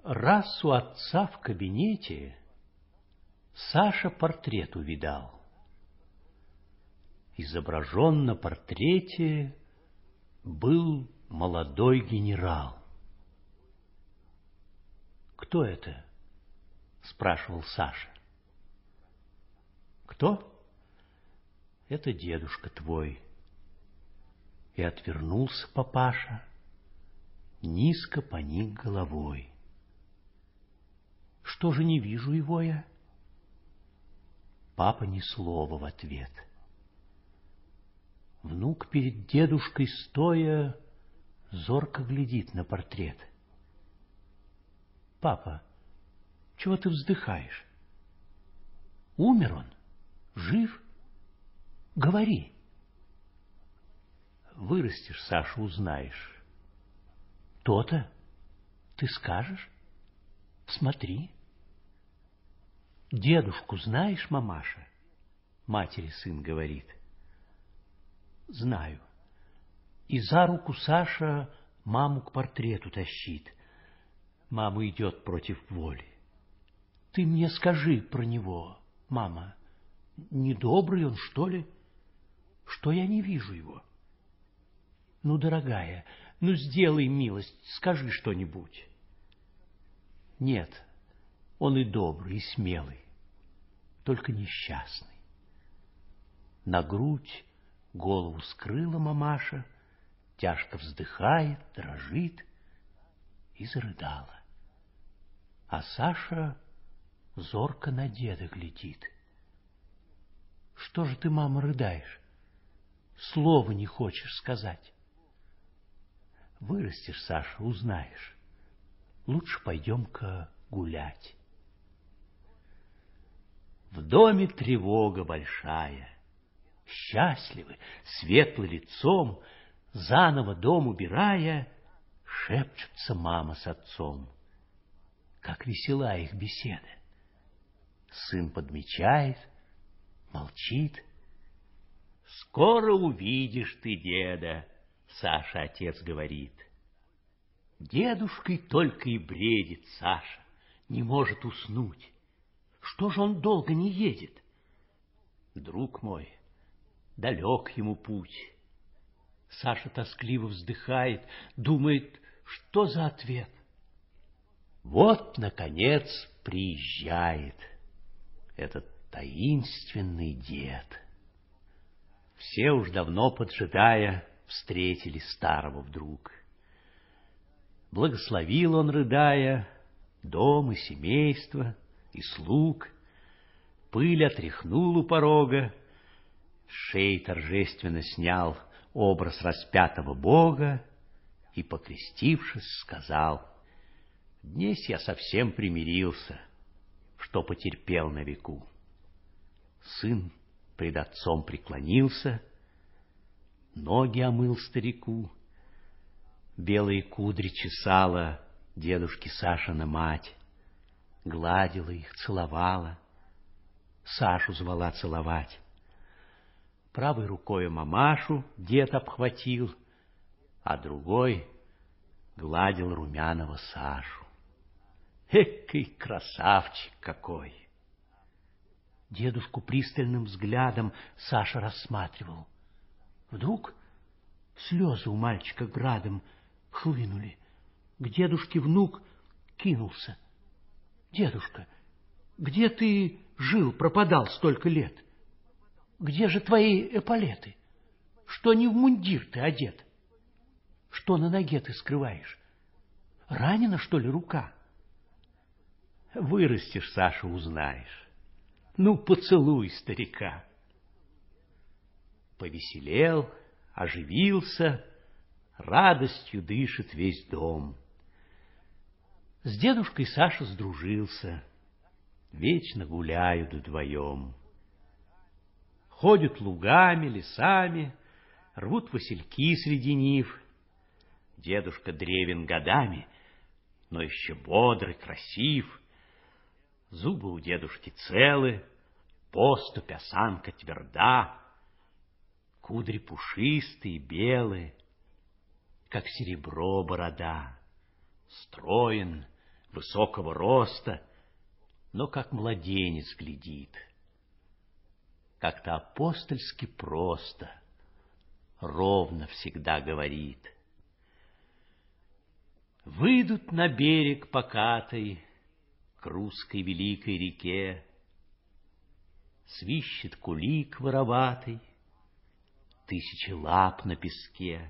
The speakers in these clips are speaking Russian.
Раз у отца в кабинете Саша портрет увидал. Изображен на портрете был молодой генерал. «Кто это?» — спрашивал Саша. «Кто? Это дедушка твой». И отвернулся папаша, низко поник головой. «Что же не вижу его я?» Папа ни слова в ответ. Внук перед дедушкой стоя зорко глядит на портрет. «Папа, чего ты вздыхаешь? Умер он? Жив? Говори!» Вырастешь, Саша, узнаешь. То-то ты скажешь. Смотри. Дедушку знаешь, мамаша? Матери сын говорит. Знаю. И за руку Саша маму к портрету тащит. Мама идет против воли. Ты мне скажи про него, мама. Недобрый он, что ли? Что я не вижу его? Ну, дорогая, ну, сделай милость, скажи что-нибудь. Нет, он и добрый, и смелый, только несчастный. На грудь голову скрыла мамаша, тяжко вздыхает, дрожит и зарыдала. А Саша зорко на деда глядит. Что же ты, мама, рыдаешь? Слова не хочешь сказать? Вырастешь, Саша, узнаешь. Лучше пойдем-ка гулять. В доме тревога большая. Счастливы, светлы лицом, заново дом убирая, шепчутся мама с отцом. Как весела их беседа. Сын подмечает, молчит. «Скоро увидишь ты деда», — Саша отец говорит. Дедушкой только и бредит Саша, не может уснуть. Что же он долго не едет? Друг мой, далек ему путь. Саша тоскливо вздыхает, думает, что за ответ. Вот, наконец, приезжает этот таинственный дед. Все уж давно поджидая, встретили старого вдруг. Благословил он, рыдая, дом и семейство, и слуг, пыль отряхнул у порога, с шеи торжественно снял образ распятого Бога и, покрестившись, сказал: «Днесь я совсем примирился, что потерпел на веку». Сын пред отцом преклонился, ноги омыл старику, белые кудри чесала дедушки Сашина мать, гладила их, целовала, Сашу звала целовать. Правой рукой мамашу дед обхватил, а другой гладил румяного Сашу. Экий красавчик какой! Дедушку пристальным взглядом Саша рассматривал. Вдруг слезы у мальчика градом хлынули. К дедушке внук кинулся. «Дедушка, где ты жил, пропадал столько лет? Где же твои эполеты? Что не в мундир ты одет? Что на ноге ты скрываешь? Ранена, что ли, рука?» Вырастешь, Саша, узнаешь. Ну, поцелуй старика. Повеселел, оживился, радостью дышит весь дом. С дедушкой Саша сдружился, вечно гуляют вдвоем. Ходят лугами, лесами, рвут васильки среди нив. Дедушка древен годами, но еще бодрый, красив. Зубы у дедушки целы, поступь, осанка тверда, кудри пушистые, белые, как серебро борода. Строен, высокого роста, но как младенец глядит. Как-то апостольски просто, ровно всегда говорит. Выйдут на берег покатый к русской великой реке, свищет кулик вороватый, тысячи лап на песке.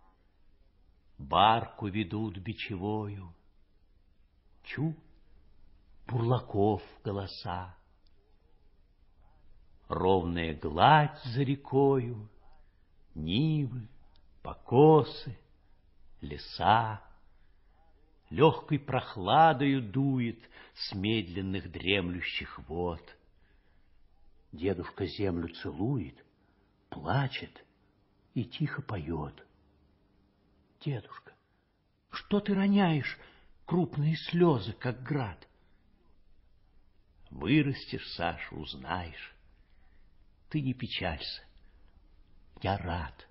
Барку ведут бичевою, чу, бурлаков голоса. Ровная гладь за рекою, нивы, покосы, леса. Легкой прохладою дует с медленных дремлющих вод. Дедушка землю целует, плачет и тихо поет. Дедушка, что ты роняешь крупные слезы, как град? Вырастешь, Саша, узнаешь. Ты не печалься, я рад.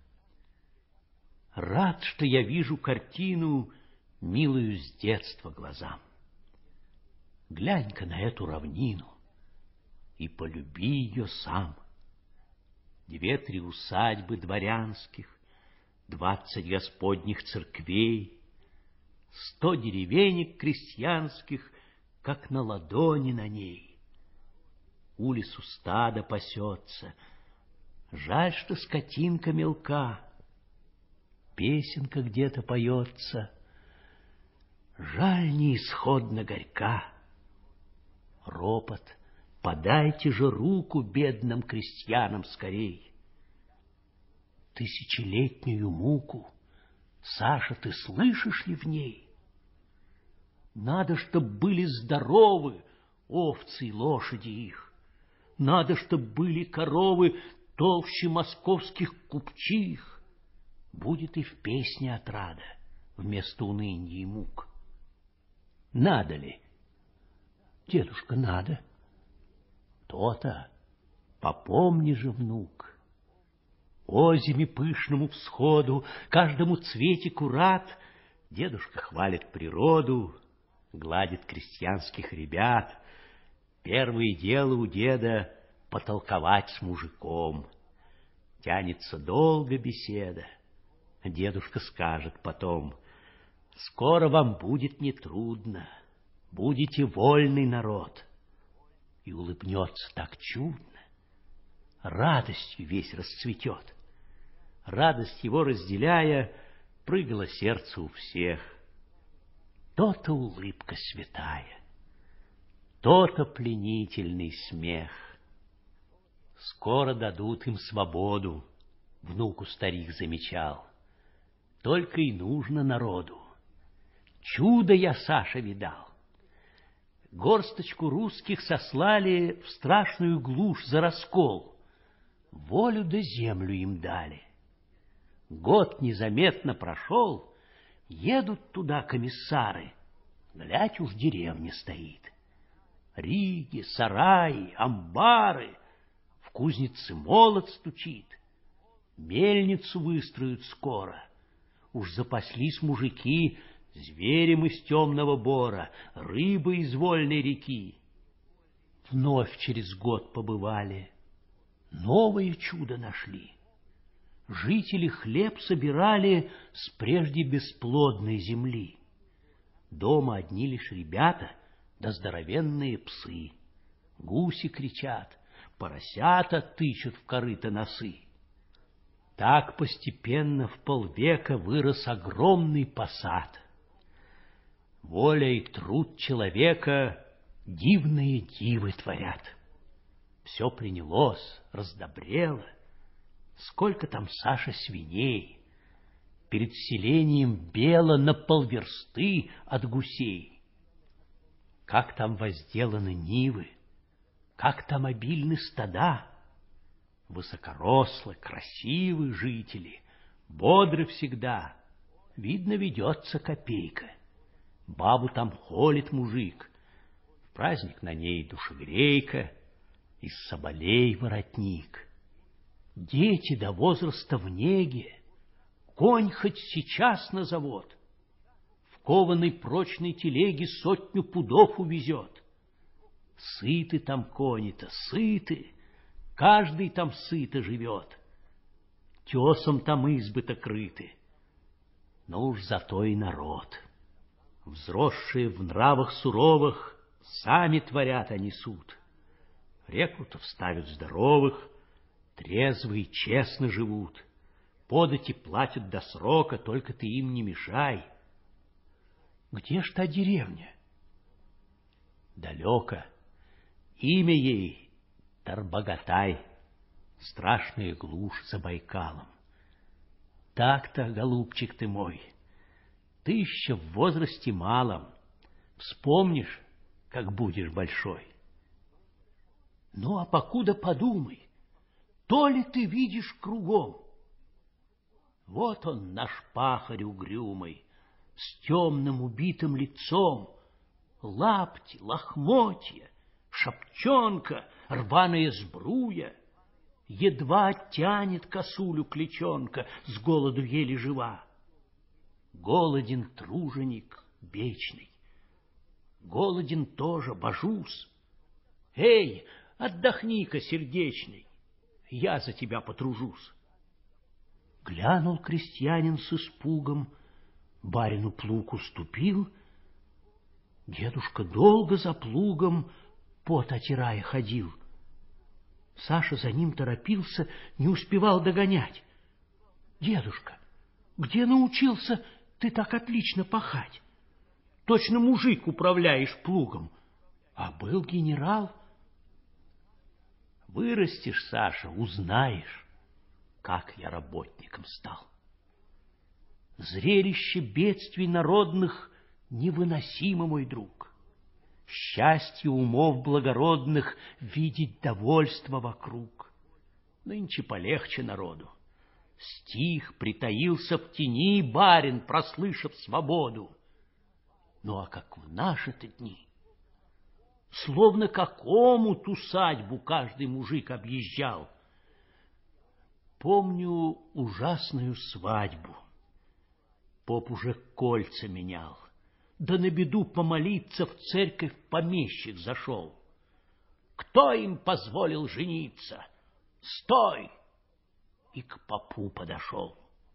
Рад, что я вижу картину, милую с детства глазам. Глянь-ка на эту равнину и полюби ее сам. 2-3 усадьбы дворянских, 20 господних церквей, 100 деревенек крестьянских, как на ладони на ней. У лесу стадо пасется, жаль, что скотинка мелка. Песенка где-то поется, жаль, неисходно горька. Ропот, подайте же руку бедным крестьянам скорей. Тысячелетнюю муку, Саша, ты слышишь ли в ней? Надо, чтоб были здоровы овцы и лошади их. Надо, чтоб были коровы толще московских купчих. Будет и в песне отрада вместо уныния и мук. Надо ли? Дедушка, надо. То-то, попомни же, внук. Озими пышному всходу, каждому цветику рад, дедушка хвалит природу, гладит крестьянских ребят. Первое дело у деда — потолковать с мужиком. Тянется долго беседа. Дедушка скажет потом: скоро вам будет нетрудно, будете вольный народ. И улыбнется так чудно, радостью весь расцветет. Радость его разделяя, прыгало сердце у всех. То-то улыбка святая, то-то пленительный смех. Скоро дадут им свободу, внуку старик замечал. Только и нужно народу. Чудо я, Саша, видал. Горсточку русских сослали в страшную глушь за раскол. Волю да землю им дали. Год незаметно прошел, едут туда комиссары. Глядь, уж деревня стоит. Риги, сараи, амбары, в кузнице молот стучит. Мельницу выстроят скоро. Уж запаслись мужики зверем из темного бора, рыбой из вольной реки. Вновь через год побывали, новое чудо нашли. Жители хлеб собирали с прежде бесплодной земли. Дома одни лишь ребята да здоровенные псы. Гуси кричат, поросята тычут в корыто носы. Так постепенно в полвека вырос огромный посад. Воля и труд человека дивные дивы творят. Все принялось, раздобрело. Сколько там, Саша, свиней! Перед селением бело на полверсты от гусей. Как там возделаны нивы, как там обильны стада. Высокорослы, красивы жители, бодры всегда. Видно, ведется копейка. Бабу там холит мужик. В праздник на ней душегрейка, из соболей воротник. Дети до возраста в неге, конь хоть сейчас на завод. В кованой прочной телеги 100 пудов увезет. Сыты там кони-то, сыты, каждый там сыто живет. Тесом там избы-то крыты, но уж зато и народ. Взросшие в нравах суровых, сами творят они суд. Рекрутов ставят здоровых, трезвые и честно живут. Подати платят до срока, только ты им не мешай. Где ж та деревня? Далеко. Имя ей Тарбагатай, страшная глушь за Байкалом. Так-то, голубчик ты мой, ты еще в возрасте малом, вспомнишь, как будешь большой. Ну, а покуда подумай, то ли ты видишь кругом? Вот он, наш пахарь угрюмый, с темным убитым лицом, лапти, лохмотья, шапчонка, рваная сбруя, едва тянет косулю клячонка, с голоду еле жива. Голоден труженик вечный, голоден тоже божус. Эй, отдохни-ка, сердечный, я за тебя потружусь. Глянул крестьянин с испугом, барину плуг уступил. Дедушка долго за плугом, пот отирая, ходил. Саша за ним торопился, не успевал догонять. Дедушка, где научился ты так отлично пахать? Точно мужик управляешь плугом, а был генерал. Вырастешь, Саша, узнаешь, как я работником стал. Зрелище бедствий народных невыносимо, мой друг. Счастье умов благородных видеть довольство вокруг. Нынче полегче народу. Стих притаился в тени, барин, прослышав свободу. Ну, а как в наши-то дни, словно как омут усадьбу каждый мужик объезжал. Помню ужасную свадьбу. Поп уже кольца менял, да на беду помолиться в церковь помещик зашел. Кто им позволил жениться? Стой! И к попу подошел.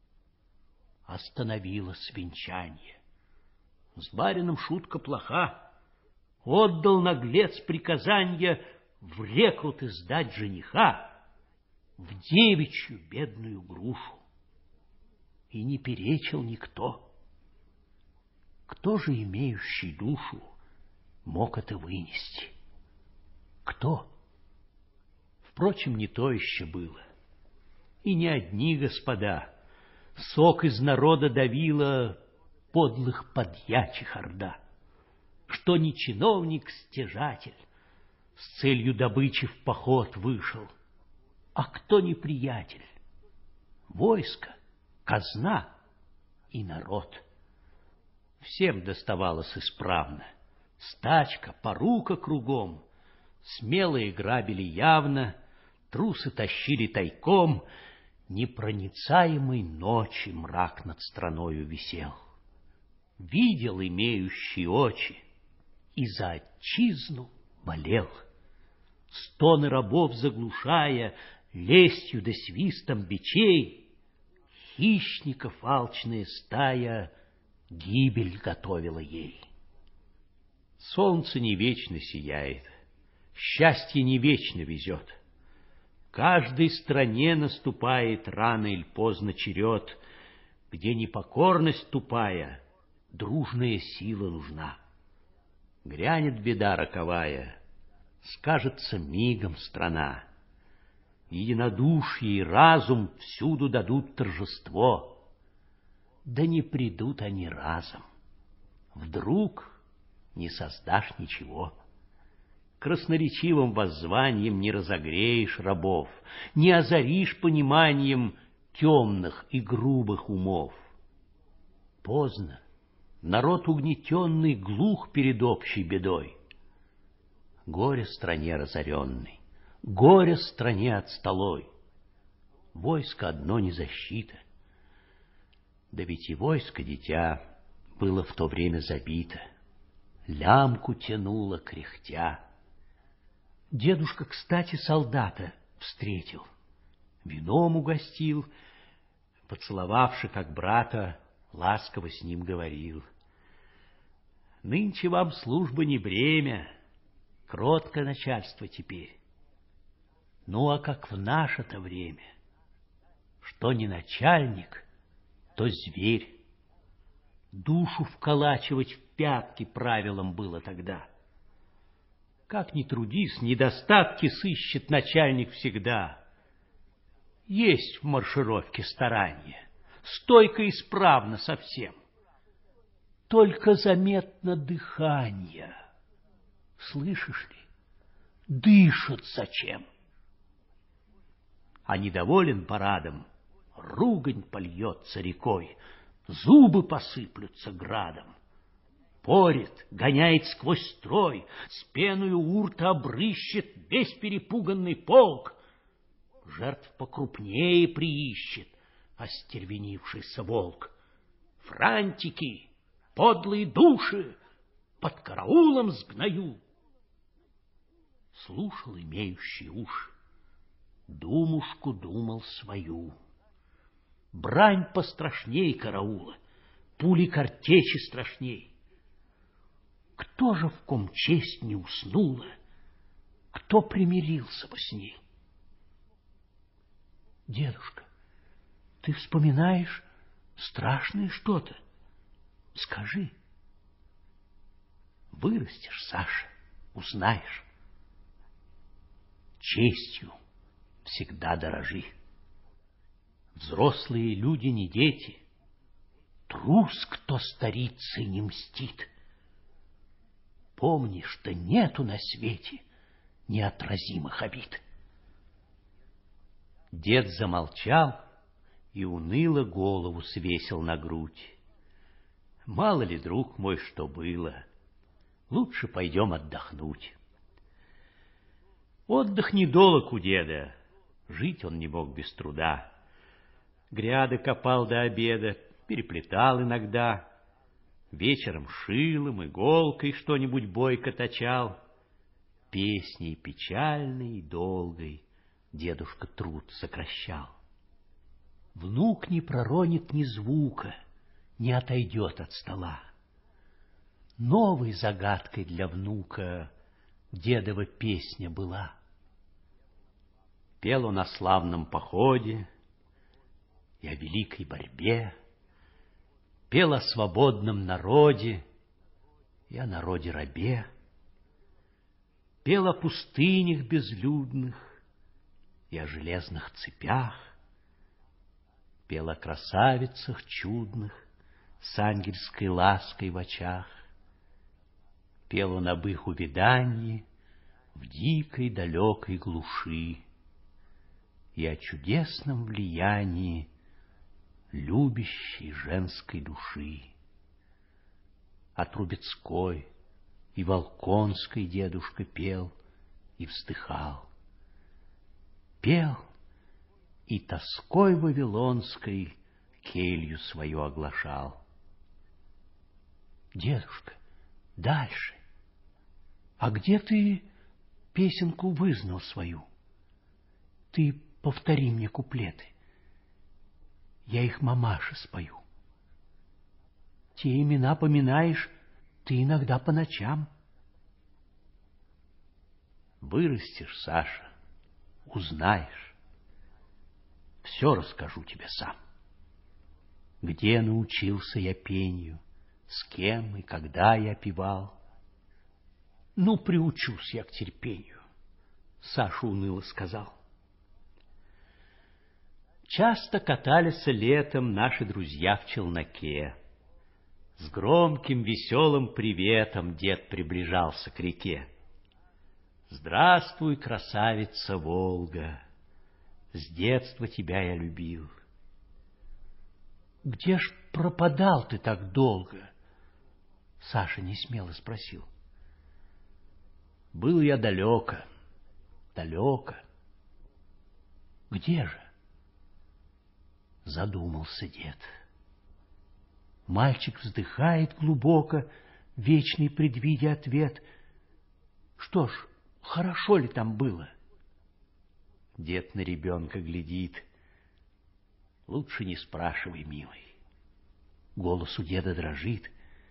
Остановилось венчание. С барином шутка плоха. Отдал наглец приказанье в рекруты сдать жениха, в девичью бедную грушу. И не перечил никто. Кто же, имеющий душу, мог это вынести? Кто? Впрочем, не то еще было. И не одни господа. Сок из народа давила подлых подьячих орда. Что не чиновник-стяжатель с целью добычи в поход вышел, а кто неприятель? Войско, казна и народ. Всем доставалось исправно. Стачка, порука кругом. Смелые грабили явно, трусы тащили тайком. Непроницаемой ночи мрак над страною висел. Видел имеющий очи и за отчизну болел. Стоны рабов заглушая, лестью да свистом бичей, хищников алчная стая гибель готовила ей. Солнце не вечно сияет, счастье не вечно везет. Каждой стране наступает рано или поздно черед, где непокорность тупая, дружная сила нужна. Грянет беда роковая, скажется мигом страна. Единодушие и разум всюду дадут торжество. Да не придут они разом. Вдруг не создашь ничего. Красноречивым воззванием не разогреешь рабов, не озаришь пониманием темных и грубых умов. Поздно. Народ угнетенный глух перед общей бедой. Горе стране разоренной, горе стране отсталой. Войско одно не защита. Да ведь и войско, дитя, было в то время забито, лямку тянуло кряхтя. Дедушка, кстати, солдата встретил, вином угостил, поцеловавши, как брата, ласково с ним говорил: «Нынче вам служба не бремя, кроткое начальство теперь. Ну, а как в наше-то время, что не начальник, то зверь. Душу вколачивать в пятки правилом было тогда. Как ни трудись, недостатки сыщет начальник всегда. Есть в маршировке старание, стойко и исправно совсем. Только заметно дыхание. Слышишь ли, дышат зачем? А недоволен парадом, ругань польется рекой, зубы посыплются градом. Порет, гоняет сквозь строй, с пеною у рта обрыщет весь перепуганный полк. Жертв покрупнее приищет остервенившийся волк. Франтики, подлые души, под караулом сгною. Слушал имеющий уши, думушку думал свою. Брань пострашней караула, пули картечи страшней. Кто же в ком честь не уснула, кто примирился бы с ней? Дедушка, ты вспоминаешь страшное что-то? Скажи. Вырастешь, Саша, узнаешь. Честью всегда дорожи. Взрослые люди не дети. Трус, кто старицы не мстит. Помни, что нету на свете неотразимых обид. Дед замолчал и уныло голову свесил на грудь. Мало ли, друг мой, что было. Лучше пойдем отдохнуть. Отдых недолог у деда. Жить он не мог без труда. Гряды копал до обеда, переплетал иногда. Вечером шилом, иголкой что-нибудь бойко точал. Песней печальной и долгой дедушка труд сокращал. Внук не проронит ни звука, не отойдет от стола. Новой загадкой для внука дедова песня была. Пел он о славном походе и о великой борьбе, пел о свободном народе и о народе-рабе, пел о пустынях безлюдных и о железных цепях, пел о красавицах чудных с ангельской лаской в очах, пел он об их увядании в дикой далекой глуши и о чудесном влиянии любящей женской души. О Трубецкой и Волконской дедушка пел и вздыхал. Пел и тоской вавилонской келью свою оглашал. Дедушка, дальше. А где ты песенку вызнал свою? Ты повтори мне куплеты. Я их мамаше спою. Те имена поминаешь ты иногда по ночам. Вырастешь, Саша, узнаешь. Все расскажу тебе сам. Где научился я пению, с кем и когда я певал. Ну, приучусь я к терпению, Саша уныло сказал. Часто катались летом наши друзья в челноке. С громким веселым приветом дед приближался к реке. Здравствуй, красавица Волга, с детства тебя я любил. Где ж пропадал ты так долго? Саша несмело спросил. Был я далеко, далеко. Где же? Задумался дед. Мальчик вздыхает глубоко, вечный предвидя ответ. Что ж, хорошо ли там было? Дед на ребенка глядит. Лучше не спрашивай, милый. Голос у деда дрожит.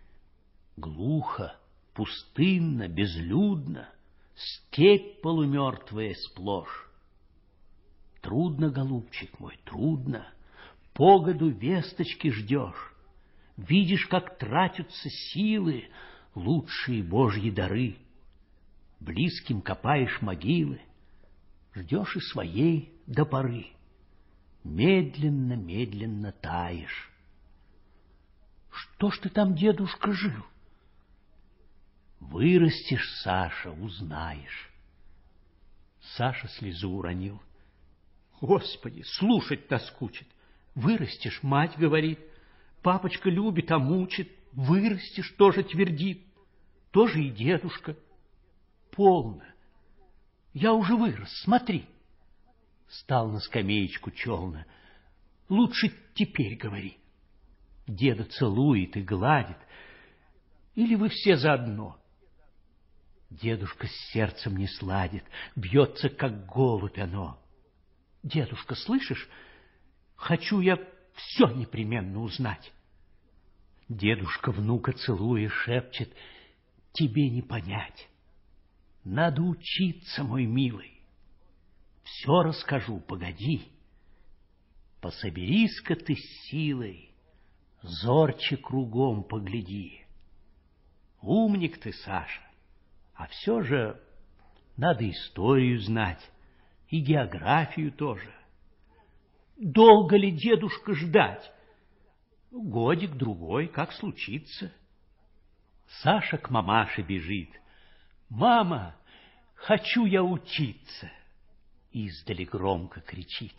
Глухо, пустынно, безлюдно, степь полумертвая сплошь. Трудно, голубчик мой, трудно, погоду весточки ждешь. Видишь, как тратятся силы, лучшие божьи дары. Близким копаешь могилы, ждешь и своей до поры. Медленно, медленно таешь. Что ж ты там, дедушка, жил? Вырастешь, Саша, узнаешь. Саша слезу уронил. Господи, слушать тоскучит. Вырастешь, мать говорит. Папочка любит, а мучит. Вырастешь, тоже твердит. Тоже и дедушка. Полно. Я уже вырос, смотри. Стал на скамеечку челно. Лучше теперь говори. Деда целует и гладит. Или вы все заодно? Дедушка с сердцем не сладит, бьется, как голубь оно. Дедушка, слышишь? Хочу я все непременно узнать. Дедушка внука целуя шепчет: тебе не понять. Надо учиться, мой милый. Все расскажу, погоди. Пособерись-ка ты с силой, зорче кругом погляди. Умник ты, Саша, а все же надо историю знать, и географию тоже. Долго ли, дедушка, ждать? Годик-другой, как случится. Саша к мамаше бежит. Мама, хочу я учиться. Издали громко кричит.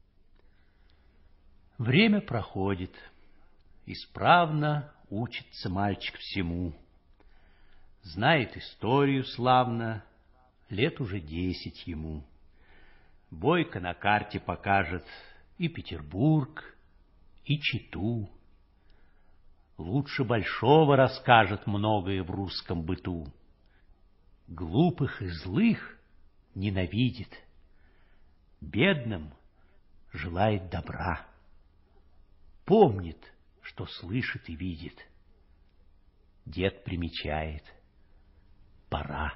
Время проходит. Исправно учится мальчик всему. Знает историю славно, лет уже 10 ему. Бойко на карте покажет и Петербург, и Читу. Лучше большого расскажет многое в русском быту. Глупых и злых ненавидит, бедным желает добра. Помнит, что слышит и видит. Дед примечает: пора.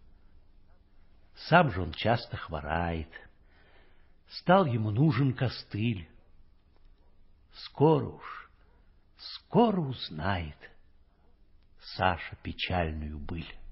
Сам же он часто хворает. Стал ему нужен костыль. Скоро узнает Саша печальную быль.